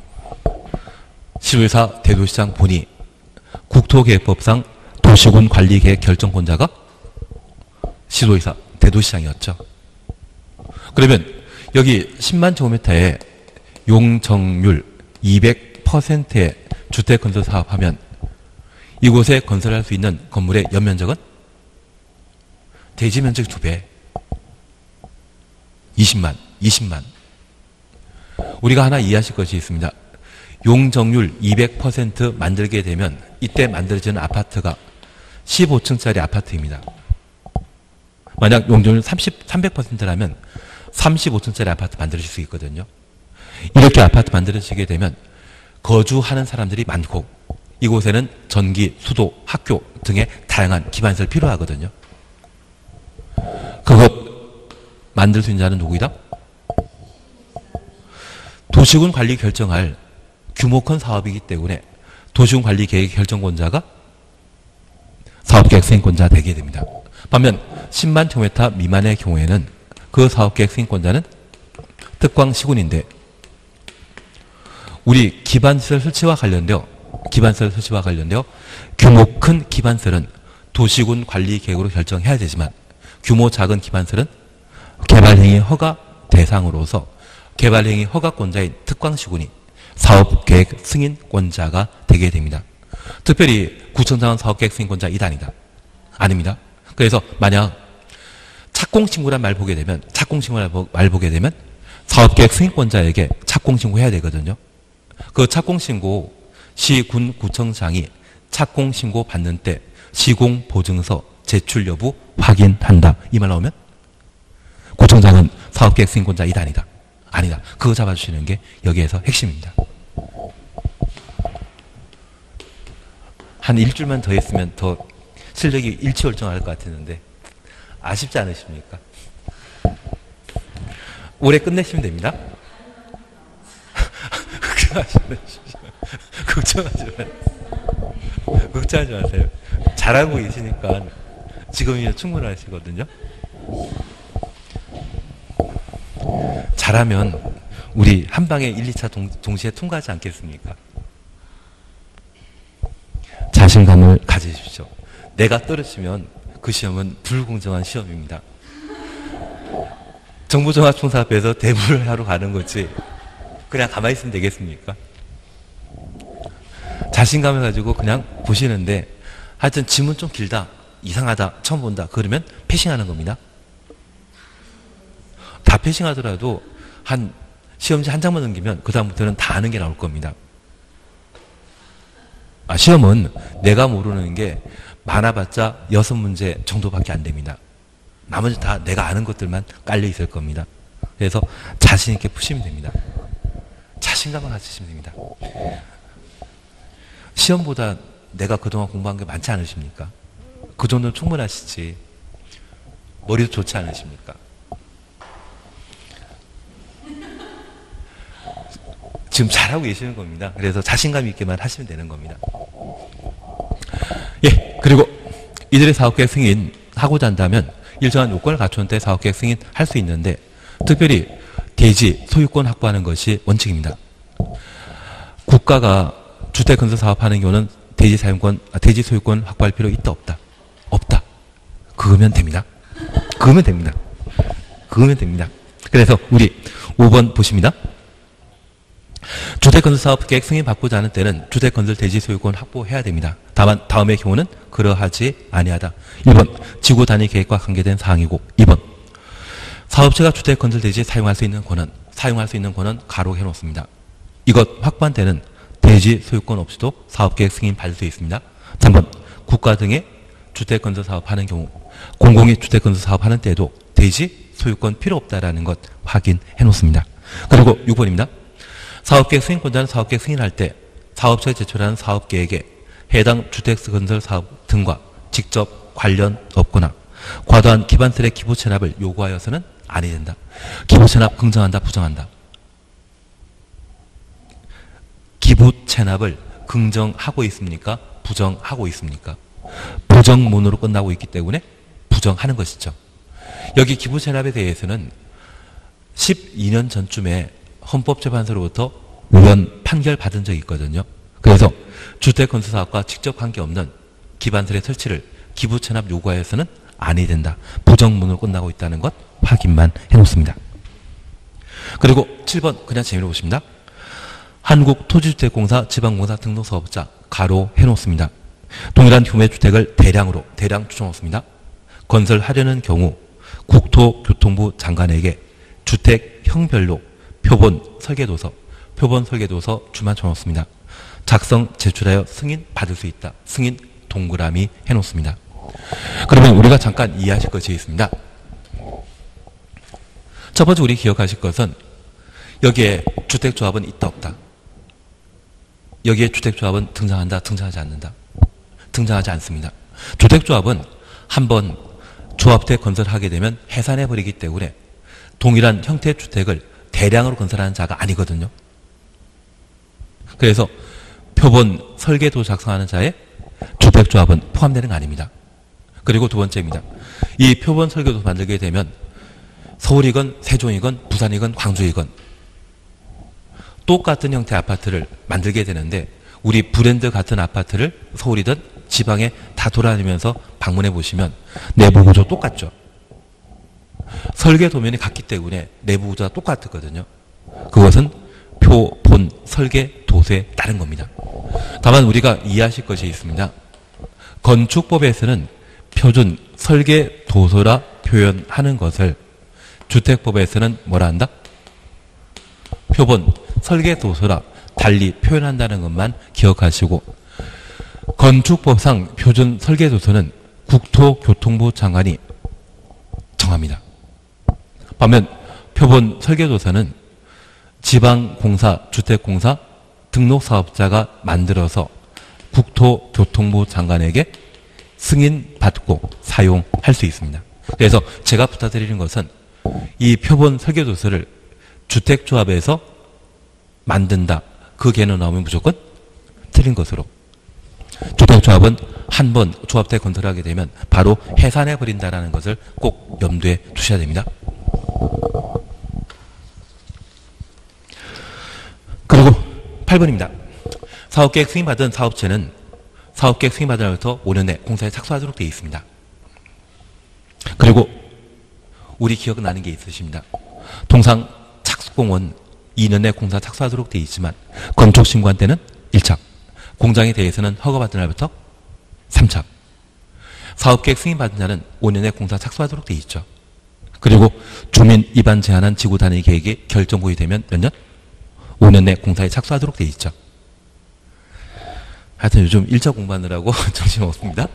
시도지사, 대도시장 보니 국토계획법상 도시군 관리계획 결정권자가 시도지사, 대도시장이었죠. 그러면 여기 십만 제곱미터의 용적률 이백 퍼센트의 주택건설 사업하면 이곳에 건설할 수 있는 건물의 연면적은 대지면적 두 배, 이십만, 이십만. 우리가 하나 이해하실 것이 있습니다. 용적률 이백 퍼센트 만들게 되면 이때 만들어지는 아파트가 십오 층짜리 아파트입니다. 만약 용적률 삼십, 삼백 퍼센트라면 삼십오 층짜리 아파트 만들어질 수 있거든요. 이렇게 아파트 만들어지게 되면 거주하는 사람들이 많고 이곳에는 전기, 수도, 학교 등의 다양한 기반시설 필요하거든요. 그것 만들 수 있는 자는 누구이다? 도시군 관리 결정할 규모 큰 사업이기 때문에 도시군 관리 계획 결정권자가 사업계획 승인권자 되게 됩니다. 반면 십만 킬로미터 미만의 경우에는 그 사업계획 승인권자는 특광시군인데 우리 기반시설 설치와 관련되어 기반시설 설치와 관련되어 규모 큰 기반시설은 도시군 관리 계획으로 결정해야 되지만 규모 작은 기반시설은 개발행위 허가 대상으로서 개발행위 허가권자인 특광시군이 사업계획 승인권자가 되게 됩니다. 특별히 구청장은 사업계획 승인권자 이 단이다. 아닙니다. 그래서 만약 착공신고란 말 보게 되면 착공신고란 말 보게 되면 사업계획 승인권자에게 착공신고해야 되거든요. 그 착공신고 시군 구청장이 착공신고 받는 때 시공보증서 제출 여부 확인한다. 이 말 나오면 구청장은 사업계획 승인권자 이 단이다. 아니다. 그거 잡아주시는 게 여기에서 핵심입니다. 한 일주일만 더 했으면 더 실력이 일취월장할 것 같았는데 아쉽지 않으십니까? 올해 끝내시면 됩니다. 걱정하지 마십시오. 걱정하지 마세요. 걱정하지 마세요. 잘하고 계시니까 지금이면 충분하시거든요. 잘하면 우리 한 방에 일, 이 차 동, 동시에 통과하지 않겠습니까? 자신감을 가지십시오. 내가 떨어지면 그 시험은 불공정한 시험입니다. 정부종합청사업에서 대부를 하러 가는 거지 그냥 가만히 있으면 되겠습니까? 자신감을 가지고 그냥 보시는데 하여튼 지문 좀 길다, 이상하다, 처음 본다 그러면 패싱하는 겁니다. 다 패싱하더라도 한 시험지 한 장만 넘기면 그 다음부터는 다 아는 게 나올 겁니다. 아, 시험은 내가 모르는 게 많아봤자 여섯 문제 정도밖에 안 됩니다. 나머지 다 내가 아는 것들만 깔려 있을 겁니다. 그래서 자신 있게 푸시면 됩니다. 자신감을 가지시면 됩니다. 시험보다 내가 그동안 공부한 게 많지 않으십니까? 그 정도는 충분하시지. 머리도 좋지 않으십니까? 지금 잘하고 계시는 겁니다. 그래서 자신감 있게만 하시면 되는 겁니다. 예, 그리고 이들의 사업계획 승인하고자 한다면 일정한 요건을 갖춘 때 사업계획 승인할 수 있는데 특별히 대지 소유권 확보하는 것이 원칙입니다. 국가가 주택 건설 사업하는 경우는 대지 사용권, 대지 소유권 확보할 필요 있다 없다? 없다. 그거면 됩니다. 그거면 됩니다. 그거면 됩니다. 그래서 우리 오 번 보십니다. 주택건설사업계획 승인받고자 하는 때는 주택건설 대지 소유권 확보해야 됩니다. 다만 다음의 경우는 그러하지 아니하다. 일 번 지구 단위 계획과 관계된 사항이고 이 번 사업체가 주택건설 대지에 사용할 수 있는 권한 사용할 수 있는 권한 가로 해놓습니다. 이것 확보한 때는 대지 소유권 없이도 사업계획 승인 받을 수 있습니다. 삼 번 국가 등의 주택건설 사업하는 경우 공공이 주택건설 사업하는 때에도 대지 소유권 필요 없다라는 것 확인해 놓습니다. 그리고 육 번입니다. 사업계획 승인권자는 사업계획 승인할 때 사업체에 제출하는 사업계획에 해당 주택건설 사업 등과 직접 관련 없거나 과도한 기반세의 기부 체납을 요구하여서는 아니 된다. 기부 체납 긍정한다, 부정한다. 기부 체납을 긍정하고 있습니까? 부정하고 있습니까? 부정문으로 끝나고 있기 때문에 부정하는 것이죠. 여기 기부 체납에 대해서는 십이 년 전쯤에 헌법재판소로부터 우연 판결 받은 적이 있거든요. 그래서 주택건설사업과 직접 관계없는 기반설의 설치를 기부 체납 요구하여서는 아니 된다. 부정문으로 끝나고 있다는 것 확인만 해놓습니다. 그리고 칠 번 그냥 재미로 보십니다. 한국토지주택공사 지방공사 등록사업자 가로 해놓습니다. 동일한 규모의 주택을 대량으로 대량 추정했습니다. 건설하려는 경우 국토교통부 장관에게 주택형별로 표본 설계도서, 표본 설계도서 주만 쳐놓습니다. 작성 제출하여 승인 받을 수 있다. 승인 동그라미 해놓습니다. 그러면 우리가 잠깐 이해하실 것이 있습니다. 첫 번째 우리 기억하실 것은 여기에 주택조합은 있다 없다? 여기에 주택조합은 등장한다, 등장하지 않는다? 등장하지 않습니다. 주택조합은 한번 조합대 건설하게 되면 해산해버리기 때문에 동일한 형태의 주택을 대량으로 건설하는 자가 아니거든요. 그래서 표본 설계도 작성하는 자에 주택조합은 포함되는 거 아닙니다. 그리고 두 번째입니다. 이 표본 설계도 만들게 되면 서울이건 세종이건 부산이건 광주이건 똑같은 형태의 아파트를 만들게 되는데 우리 브랜드 같은 아파트를 서울이든 지방에 다 돌아다니면서 방문해 보시면 내부 구조 똑같죠. 설계 도면이 같기 때문에 내부 구조가 똑같거든요. 그것은 표, 본, 설계, 도서에 따른 겁니다. 다만 우리가 이해하실 것이 있습니다. 건축법에서는 표준 설계 도서라 표현하는 것을 주택법에서는 뭐라 한다? 표본 설계 도서라 달리 표현한다는 것만 기억하시고 건축법상 표준 설계 도서는 국토교통부 장관이 정합니다. 반면 표본 설계 도서는 지방공사, 주택공사, 등록사업자가 만들어서 국토교통부 장관에게 승인받고 사용할 수 있습니다. 그래서 제가 부탁드리는 것은 이 표본 설계도서를 주택조합에서 만든다. 그 개념 나오면 무조건 틀린 것으로. 주택조합은 한 번 조합대 건설하게 되면 바로 해산해버린다는 것을 꼭 염두에 두셔야 됩니다. 그리고 팔 번입니다. 사업계획 승인받은 사업체는 사업계획 승인받은 날부터 오 년 내 공사에 착수하도록 되어 있습니다. 그리고 우리 기억나는 게 있으십니다. 통상 착수공은 이 년 내 공사 착수하도록 되어 있지만 건축신고한 때는 일 차, 공장에 대해서는 허가받은 날부터 삼 차, 사업계획 승인받은 자는 오 년 내 공사 착수하도록 되어 있죠. 그리고 주민 입안 제한한 지구 단위 계획이 결정 보유되면 몇 년? 오 년 내 공사에 착수하도록 되어 있죠. 하여튼 요즘 일 차 공부하느라고 정신없습니다.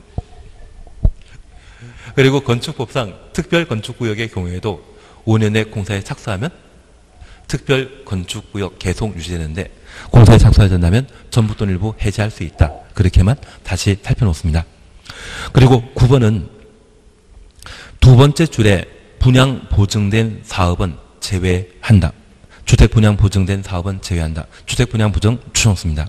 그리고 건축법상 특별건축구역의 경우에도 오 년 내 공사에 착수하면 특별건축구역 계속 유지되는데 공사에 착수하지 않는다면 전부 또는 일부 해제할 수 있다. 그렇게만 다시 살펴놓습니다. 그리고 구 번은 두 번째 줄에 분양 보증된 사업은 제외한다. 주택 분양 보증된 사업은 제외한다. 주택 분양 보증 추천없습니다.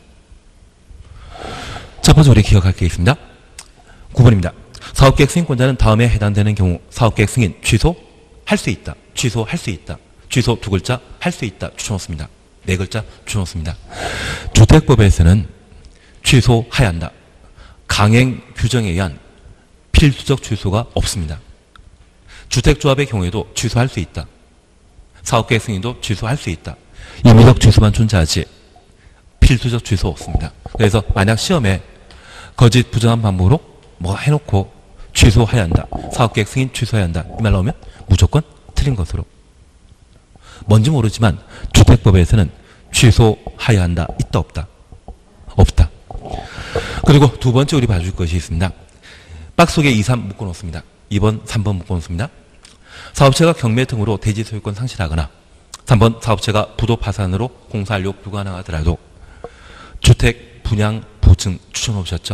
첫 번째 우리 기억할 게 있습니다. 구 번입니다. 사업계획 승인권자는 다음에 해당되는 경우 사업계획 승인 취소할 수 있다. 취소할 수 있다. 취소 두 글자 할 수 있다. 추천없습니다. 네 글자 추천없습니다. 주택법에서는 취소해야 한다. 강행 규정에 의한 필수적 취소가 없습니다. 주택조합의 경우에도 취소할 수 있다. 사업계획 승인도 취소할 수 있다. 임의적 취소만 존재하지 필수적 취소 없습니다. 그래서 만약 시험에 거짓 부정한 방법으로 뭐 해놓고 취소해야 한다. 사업계획 승인 취소해야 한다. 이 말 나오면 무조건 틀린 것으로. 뭔지 모르지만 주택법에서는 취소해야 한다. 있다 없다? 없다. 그리고 두 번째 우리 봐줄 것이 있습니다. 박스 속에 이, 삼 묶어놓습니다. 이 번, 삼 번 묶어놓습니다. 사업체가 경매 등으로 대지 소유권 상실하거나 삼 번 사업체가 부도 파산으로 공사 완료 불가능하더라도 주택 분양 보증 추천 오셨죠?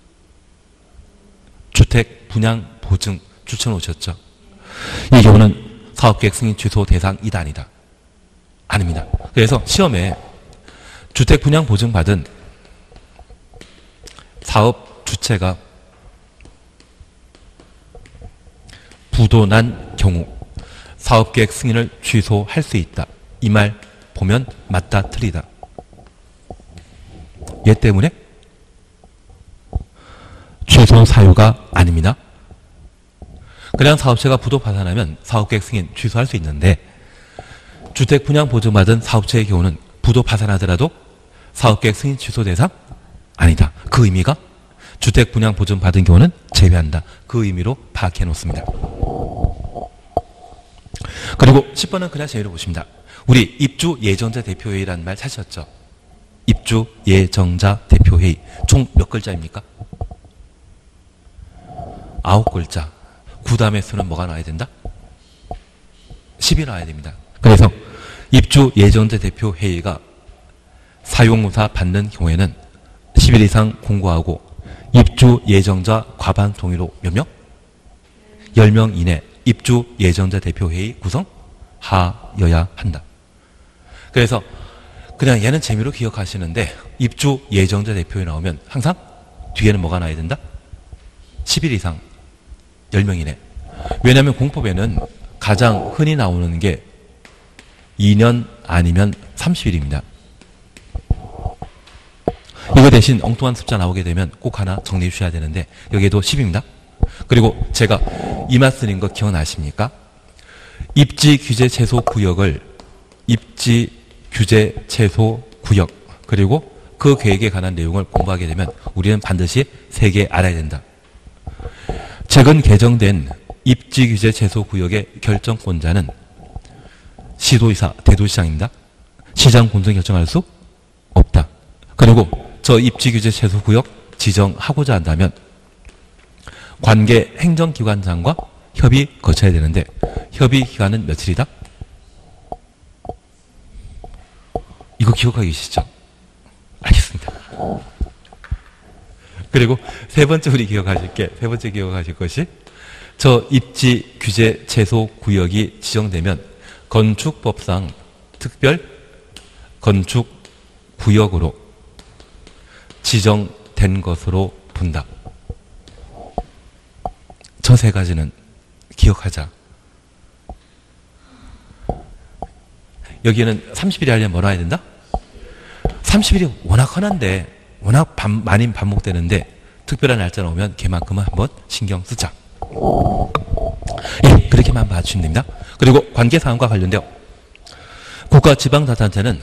주택 분양 보증 추천 오셨죠? 이 경우는 사업계획 승인 취소 대상이다 아니다? 아닙니다. 그래서 시험에 주택 분양 보증 받은 사업 주체가 부도 난 경우 사업계획 승인을 취소할 수 있다. 이 말 보면 맞다 틀리다. 얘 때문에 취소 사유가 아닙니다. 그냥 사업체가 부도 파산하면 사업계획 승인 취소할 수 있는데 주택 분양 보증받은 사업체의 경우는 부도 파산하더라도 사업계획 승인 취소 대상 아니다. 그 의미가 주택 분양 보증 받은 경우는 제외한다. 그 의미로 파악해 놓습니다. 그리고 십 번은 그냥 재미로 보십니다. 우리 입주 예정자 대표회의라는 말 사셨죠? 입주 예정자 대표회의 총 몇 글자입니까? 아홉 글자. 구 다음에 수는 뭐가 나와야 된다? 십이 나와야 됩니다. 그래서 입주 예정자 대표회의가 사용무사 받는 경우에는 십 일 이상 공고하고 입주 예정자 과반 동의로 몇 명? 열 명 이내 입주 예정자 대표회의 구성하여야 한다. 그래서 그냥 얘는 재미로 기억하시는데 입주 예정자 대표회 나오면 항상 뒤에는 뭐가 나야 된다? 십 일 이상 열 명 이내. 왜냐하면 공법에는 가장 흔히 나오는 게 이 년 아니면 삼십 일입니다. 이거 대신 엉뚱한 숫자 나오게 되면 꼭 하나 정리해 주셔야 되는데 여기에도 십입니다. 그리고 제가 이마 쓰는 거 기억나십니까? 입지 규제 최소 구역을 입지 규제 최소 구역 그리고 그 계획에 관한 내용을 공부하게 되면 우리는 반드시 세 개 알아야 된다. 최근 개정된 입지 규제 최소 구역의 결정권자는 시도의사, 대도시장입니다. 시장 본선 결정할 수 없다. 그리고 저 입지 규제 최소 구역 지정하고자 한다면 관계 행정기관장과 협의 거쳐야 되는데 협의 기간은 며칠이다? 이거 기억하기 계시죠? 알겠습니다. 그리고 세 번째 우리 기억하실 게, 세 번째 기억하실 것이 저 입지 규제 최소 구역이 지정되면 건축법상 특별 건축 구역으로 지정된 것으로 본다. 저 세 가지는 기억하자. 여기는 삼십 일이 하려면 뭐라 해야 된다? 삼십 일이 워낙 흔한데, 워낙 반, 많이 반복되는데, 특별한 날짜 나오면 걔만큼은 한번 신경 쓰자. 예, 그렇게만 봐주시면 됩니다. 그리고 관계사항과 관련되어 국가지방자치단체는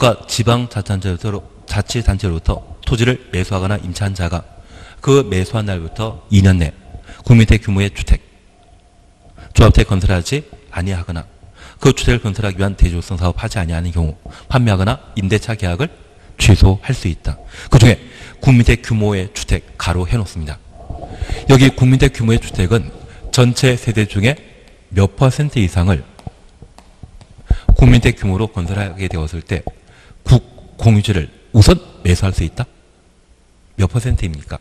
국가지방자치단체로부터 토지를 매수하거나 임차한 자가 그 매수한 날부터 이 년 내 국민주택 규모의 주택, 조합주택 건설하지 아니하거나 그 주택을 건설하기 위한 대조성 사업 하지 아니하는 경우 판매하거나 임대차 계약을 취소할 수 있다. 그 중에 국민주택 규모의 주택 가로 해놓습니다. 여기 국민주택 규모의 주택은 전체 세대 중에 몇 퍼센트 이상을 국민주택 규모로 건설하게 되었을 때 국 공유지를 우선 매수할 수 있다? 몇 퍼센트입니까?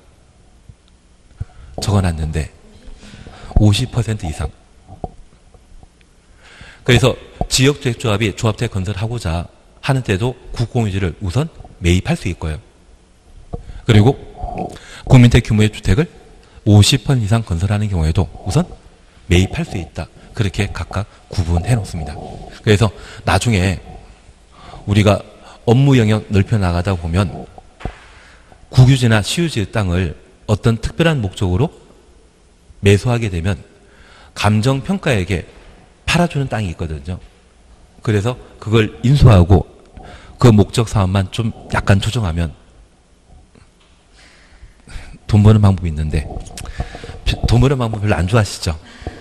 적어놨는데 오십 퍼센트 이상. 그래서 지역주택조합이 조합주택 건설하고자 하는 때도 국공유지를 우선 매입할 수 있고요. 그리고 국민주택 규모의 주택을 오십 퍼센트 이상 건설하는 경우에도 우선 매입할 수 있다. 그렇게 각각 구분해 놓습니다. 그래서 나중에 우리가 업무 영역 넓혀 나가다 보면 국유지나 시유지의 땅을 어떤 특별한 목적으로 매수하게 되면 감정평가에게 팔아주는 땅이 있거든요. 그래서 그걸 인수하고 그 목적 사업만 좀 약간 조정하면 돈 버는 방법이 있는데 돈 버는 방법 별로 안 좋아하시죠?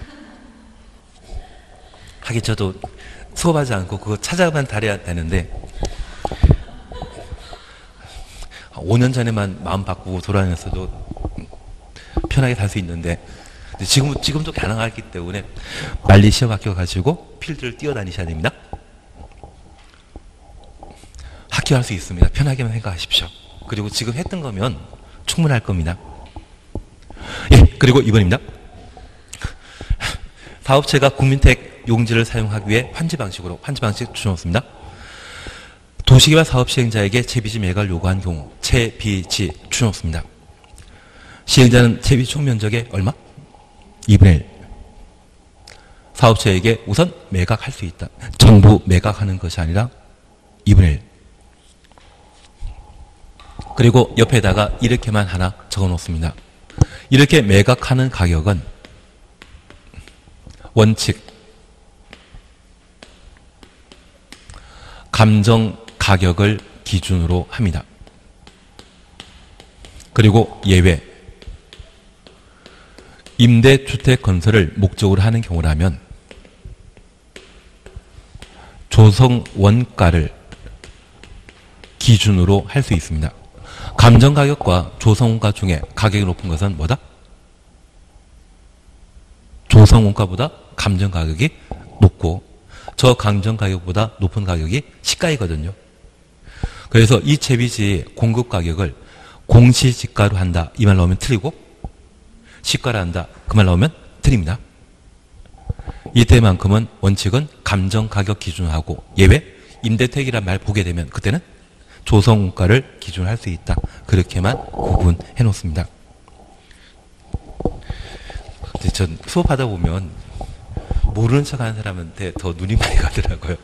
하긴 저도 수업하지 않고 그거 찾아만 다려야 되는데 오 년 전에만 마음 바꾸고 돌아다녔어도 편하게 살 수 있는데 지금, 지금도 가능하기 때문에 빨리 시험 합격하시고 필드를 뛰어다니셔야 됩니다. 합격할 수 있습니다. 편하게만 생각하십시오. 그리고 지금 했던 거면 충분할 겁니다. 예, 그리고 이 번입니다. 사업체가 국민택 용지를 사용하기 위해 환지 방식으로, 환지 방식 주셨습니다. 도시개발 사업 시행자에게 채비지 매각을 요구한 경우 채비지 주셨습니다. 시행자는 채비지 총 면적의 얼마? 이분의 일. 사업체에게 우선 매각할 수 있다. 전부 매각하는 것이 아니라 이분의 일. 그리고 옆에다가 이렇게만 하나 적어 놓습니다. 이렇게 매각하는 가격은 원칙, 감정 가격을 기준으로 합니다. 그리고 예외, 임대주택 건설을 목적으로 하는 경우라면 조성 원가를 기준으로 할 수 있습니다. 감정 가격과 조성 원가 중에 가격이 높은 것은 뭐다? 조성 원가보다 감정 가격이 높고 저 감정 가격보다 높은 가격이 시가이거든요. 그래서 이 채비지의 공급 가격을 공시지가로 한다. 이 말 나오면 틀리고, 시가로 한다. 그 말 나오면 틀립니다. 이때만큼은 원칙은 감정가격 기준으로 하고, 예외 임대택이란 말 보게 되면 그때는 조성원가를 기준으로 할 수 있다. 그렇게만 구분해 놓습니다. 근데 전 수업하다 보면 모르는 척 하는 사람한테 더 눈이 많이 가더라고요.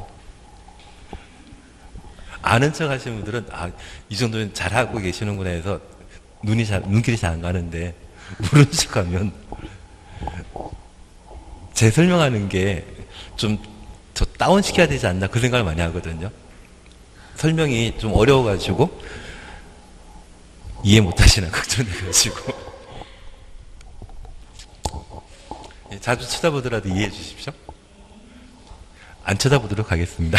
아는 척 하시는 분들은, 아, 이 정도면 잘하고 계시는구나 해서 눈이 잘, 눈길이 잘 안 가는데, 모르는 척 하면 제 설명하는 게 좀 저 다운시켜야 되지 않나 그 생각을 많이 하거든요. 설명이 좀 어려워가지고 이해 못하시나 걱정돼가지고 자주 쳐다보더라도 이해해 주십시오. 안 쳐다보도록 하겠습니다.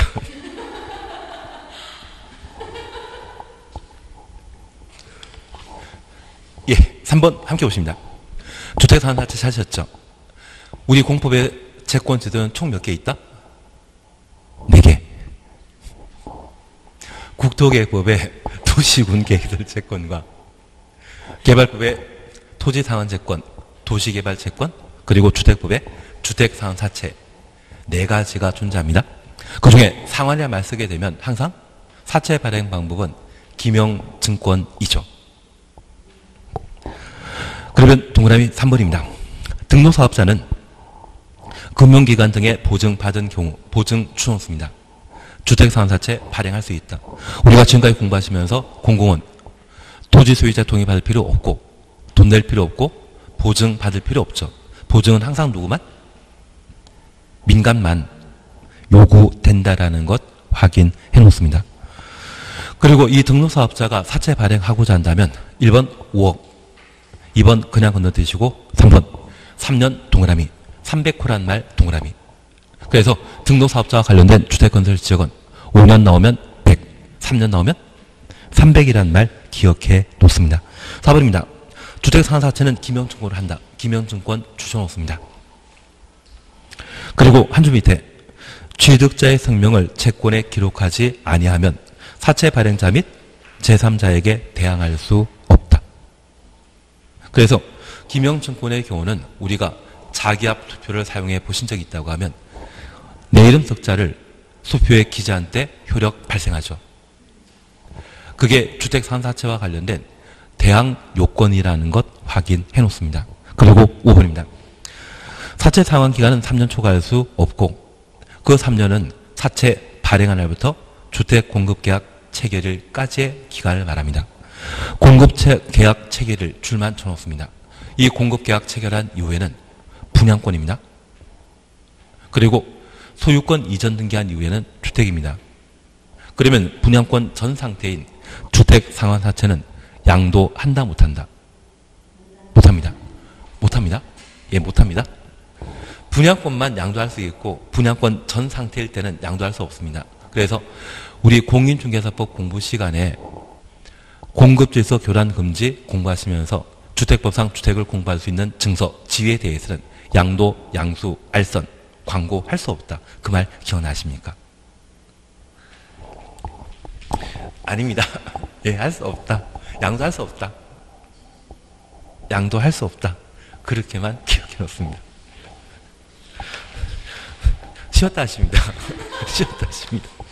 예, 삼 번 함께 보십니다. 주택상한테 찾으셨죠? 우리 공법에 채권 제도는 총 몇 개 있다? 네 개. 국토계획법에 도시군계획설 채권과 개발법에 토지상환채권, 도시개발채권, 그리고 주택법에 주택상환사채 네 가지가 존재합니다. 그 중에 상환이란 말 쓰게 되면 항상 사채 발행 방법은 기명증권이죠. 그러면 동그라미 삼 번입니다. 등록사업자는 금융기관 등의 보증받은 경우 보증 추정수입니다. 주택상환사채 발행할 수 있다. 우리가 지금까지 공부하시면서 공공은 토지 소유자 동의 받을 필요 없고 돈 낼 필요 없고 보증 받을 필요 없죠. 보증은 항상 누구만? 민간만 요구된다라는 것 확인해 놓습니다. 그리고 이 등록사업자가 사채 발행하고자 한다면 일 번 오억, 이 번 그냥 건너뛰시고 삼 번 삼 년 동그라미, 삼백 호란 말 동그라미. 그래서 등록사업자와 관련된 주택건설 지역은 오 년 나오면 백, 삼 년 나오면 삼백이란 말 기억해 놓습니다. 사 번입니다. 주택상환사채는 기명증권을 한다. 기명증권 추천없습니다. 그리고 한 줄 밑에 취득자의 성명을 채권에 기록하지 아니하면 사채 발행자 및 제삼자에게 대항할 수 없다. 그래서 기명증권의 경우는 우리가 자기압 투표를 사용해 보신 적이 있다고 하면 내 이름 석자를 수표에 기재한 때 효력 발생하죠. 그게 주택상환사채와 관련된 대항 요건이라는 것 확인해 놓습니다. 그리고 오 번입니다. 사채 상환 기간은 삼 년 초과할 수 없고 그 삼 년은 사채 발행한 날부터 주택 공급 계약 체결일까지의 기간을 말합니다. 공급 계약 체결일 줄만 쳐놓습니다. 이 공급 계약 체결한 이후에는 분양권입니다. 그리고 소유권 이전 등기한 이후에는 주택입니다. 그러면 분양권 전 상태인 주택 상환사채는 양도한다 못한다? 못합니다. 못합니다. 예, 못합니다. 분양권만 양도할 수 있고 분양권 전 상태일 때는 양도할 수 없습니다. 그래서 우리 공인중개사법 공부 시간에 공급질서 교란 금지 공부하시면서 주택법상 주택을 공부할 수 있는 증서, 지위에 대해서는 양도, 양수, 알선, 광고할 수 없다. 그 말 기억나십니까? 아닙니다. 예, 할 수 없다. 양도할 수 없다. 양도할 수 없다. 그렇게만 기억해 놓습니다. 쉬었다 하십니다. 쉬었다 하십니다.